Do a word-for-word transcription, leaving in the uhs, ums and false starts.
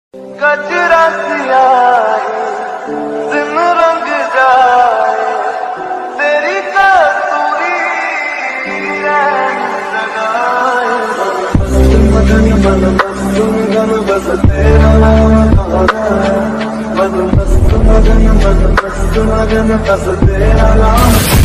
कचरा सियाही दिन रंग जाए तेरी कसूरी मगन मन मस्त मगन बस तेरा मन मस्त मगन मन मस्त मगन बस तेरा नाम